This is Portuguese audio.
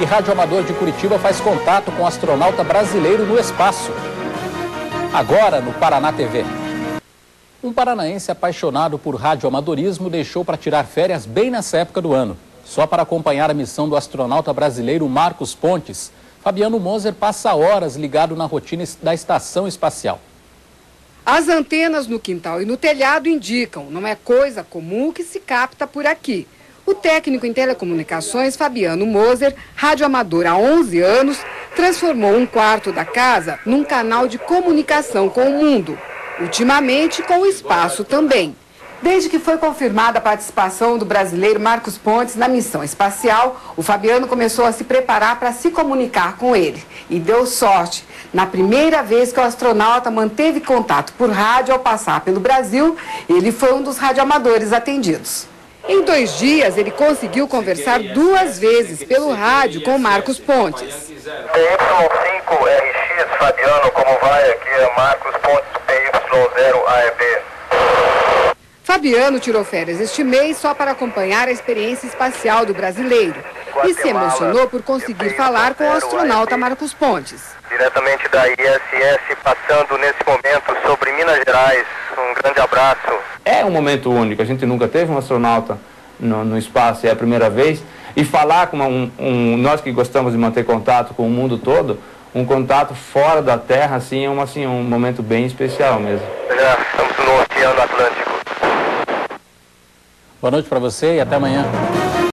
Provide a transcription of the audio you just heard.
radioamador de Curitiba faz contato com um astronauta brasileiro no espaço. Agora no Paraná TV. Um paranaense apaixonado por radioamadorismo deixou para tirar férias bem nessa época do ano. Só para acompanhar a missão do astronauta brasileiro Marcos Pontes, Fabiano Moser passa horas ligado na rotina da estação espacial. As antenas no quintal e no telhado indicam, não é coisa comum que se capta por aqui. O técnico em telecomunicações, Fabiano Moser, radioamador há 11 anos, transformou um quarto da casa num canal de comunicação com o mundo. Ultimamente, com o espaço também. Desde que foi confirmada a participação do brasileiro Marcos Pontes na missão espacial, o Fabiano começou a se preparar para se comunicar com ele. E deu sorte. Na primeira vez que o astronauta manteve contato por rádio ao passar pelo Brasil, ele foi um dos radioamadores atendidos. Em 2 dias, ele conseguiu conversar 2 vezes pelo rádio com Marcos Pontes. PY5RX, Fabiano, como vai? Aqui é Marcos Pontes, PY0AEB. Fabiano tirou férias este mês só para acompanhar a experiência espacial do brasileiro e se emocionou por conseguir falar com o astronauta Marcos Pontes. Diretamente da ISS, passando nesse momento sobre Minas Gerais. Um grande abraço. É um momento único, a gente nunca teve um astronauta no espaço, é a primeira vez. E falar com nós que gostamos de manter contato com o mundo todo, um contato fora da Terra, assim, é um momento bem especial mesmo. Já estamos no Oceano Atlântico. Boa noite para você e até amanhã.